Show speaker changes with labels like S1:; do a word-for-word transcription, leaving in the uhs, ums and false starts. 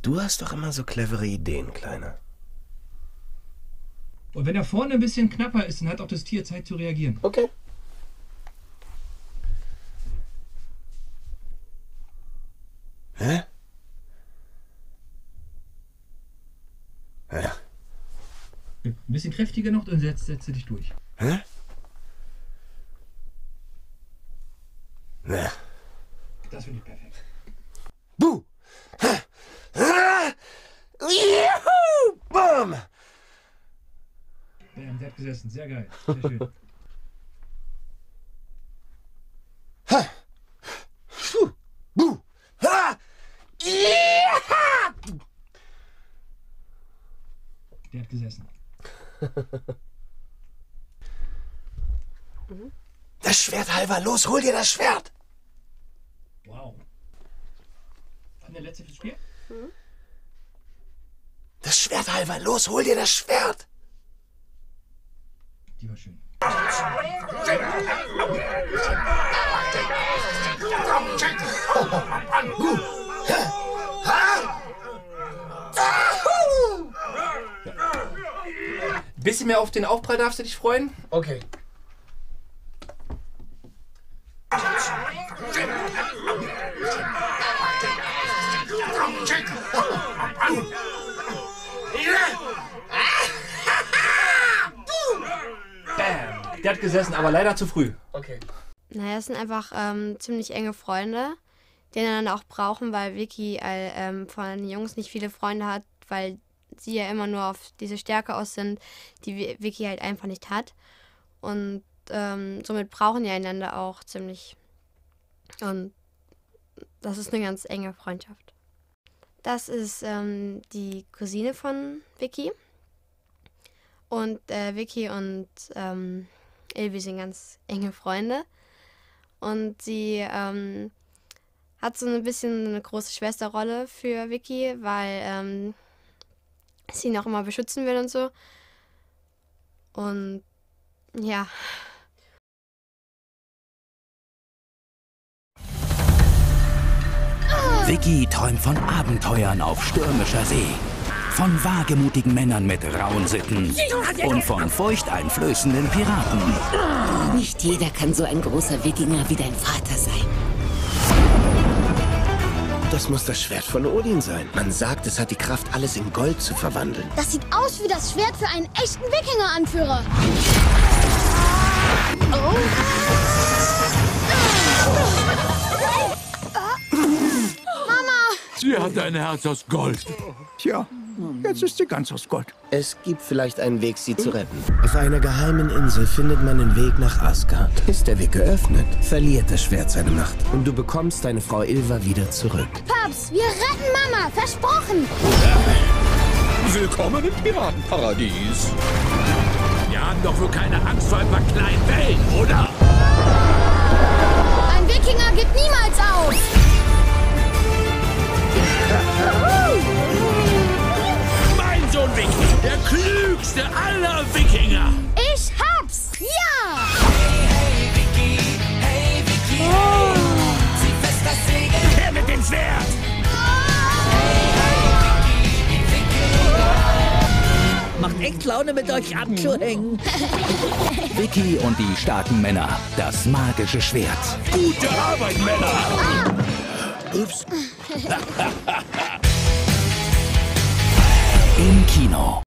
S1: Du hast doch immer so clevere Ideen, Kleiner.
S2: Und wenn er vorne ein bisschen knapper ist, dann hat auch das Tier Zeit zu reagieren.
S1: Okay. Hä? Ja.
S2: Ein bisschen kräftiger noch, dann setzt, setzt dich durch.
S1: Hä? Ja.
S2: Das finde ich perfekt.
S1: Buh! Ha! Ah! Juhu! Bam!
S2: Bam, der hat gesessen. Sehr geil. Sehr schön.
S1: Ha! Puh! Buh! Ha! Ja!
S2: Der hat gesessen.
S1: Das Schwert, Halver, los, hol dir das Schwert!
S2: Wow. Wann der letzte fürs Spiel?
S1: Das Schwert, Halver, los, hol dir das Schwert!
S2: Die war schön. Bisschen mehr auf den Aufprall darfst du dich freuen.
S1: Okay.
S2: Bam! Der hat gesessen, aber leider zu früh.
S1: Okay.
S3: Naja, es sind einfach ähm, ziemlich enge Freunde, die einander auch brauchen, weil Vicky äh, ähm, von den Jungs nicht viele Freunde hat, weil sie ja immer nur auf diese Stärke aus sind, die Vicky halt einfach nicht hat. Und ähm, somit brauchen die einander auch ziemlich. Und das ist eine ganz enge Freundschaft. Das ist ähm, die Cousine von Vicky. Und äh, Vicky und ähm, Ilvi sind ganz enge Freunde. Und sie ähm, hat so ein bisschen eine große Schwesterrolle für Vicky, weil ähm, sie ihn auch immer beschützen will und so. Und ja.
S4: Vicky träumt von Abenteuern auf stürmischer See, von wagemutigen Männern mit rauen Sitten und von furchteinflößenden Piraten.
S5: Nicht jeder kann so ein großer Wikinger wie dein Vater sein.
S1: Das muss das Schwert von Odin sein. Man sagt, es hat die Kraft, alles in Gold zu verwandeln.
S6: Das sieht aus wie das Schwert für einen echten Wikinger-Anführer. Oh.
S7: Sie hat ein Herz aus Gold.
S8: Tja, jetzt ist sie ganz aus Gold.
S1: Es gibt vielleicht einen Weg, sie zu retten. Auf einer geheimen Insel findet man den Weg nach Asgard. Ist der Weg geöffnet, verliert das Schwert seine Macht. Und du bekommst deine Frau Ylva wieder zurück.
S6: Paps, wir retten Mama, versprochen.
S7: Willkommen im Piratenparadies. Wir haben doch wohl keine Angst vor ein paar kleinen Wellen, oder?
S6: Ein Wikinger gibt niemals auf.
S7: Mein Sohn Vicky, der klügste aller Wikinger.
S6: Ich hab's! Ja!
S9: Hey, hey, Vicky, hey, Vicky,
S6: oh.
S9: hey. Zieh fest das Segel.
S7: Her mit dem Schwert!
S5: Macht echt Laune, mit euch abzuhängen.
S4: Vicky und die starken Männer. Das magische Schwert.
S7: Gute Arbeit, Männer!
S6: Ah.
S1: Ups.
S4: Im Kino.